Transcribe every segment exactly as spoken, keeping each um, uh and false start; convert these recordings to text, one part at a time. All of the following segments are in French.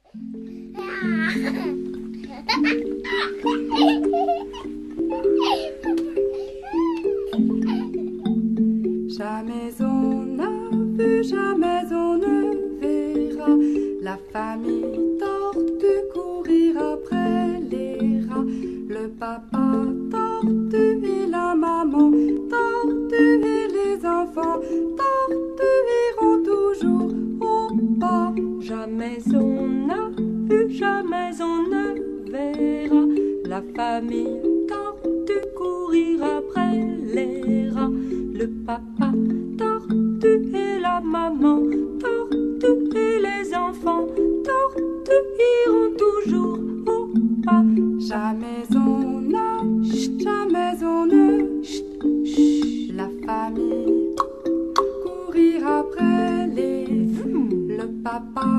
Jamais on n'a vu, jamais on ne verra la famille tortue courir après les rats. Le papa tortue et la maman tortue et les enfants tortues iront toujours au pas. Jamais on n'a vu, jamais on ne verra la famille tortue courir après les rats. Le papa tortue et la maman tortue et les enfants tortues iront toujours au pas. Jamais on n'a, jamais on ne, la famille courir après les, le papa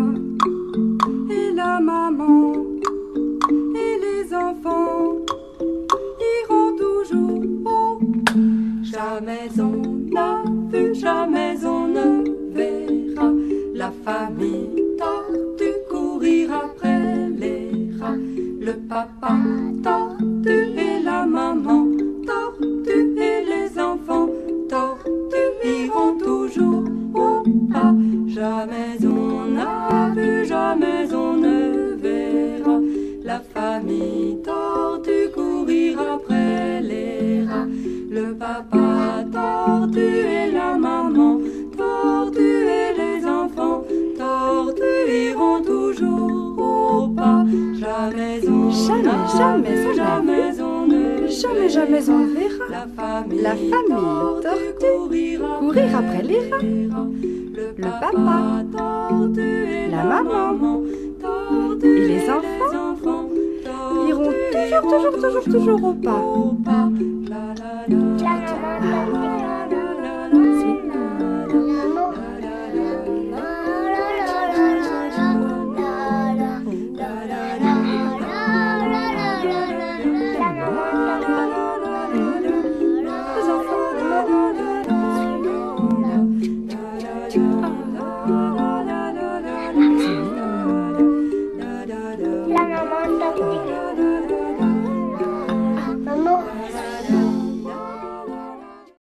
et la maman et les enfants iront toujours au pas. Jamais on n'a vu, jamais on ne verra la famille tortue courir après les rats. Le papa tortue et la maman tortue et les enfants tortues iront toujours au pas. Jamais on n'a vu, jamais on ne verra la famille tortue courir après les rats. Le papa tortue et la maman tortue et les enfants tortues iront toujours au pas. Jamais on Jamais, jamais on jamais on ne Jamais, jamais on verra la famille, la famille tortue courir après les rats. Le papa tortue, la maman et les enfants iront toujours, toujours, toujours, toujours au pas. La, la, la, la, la.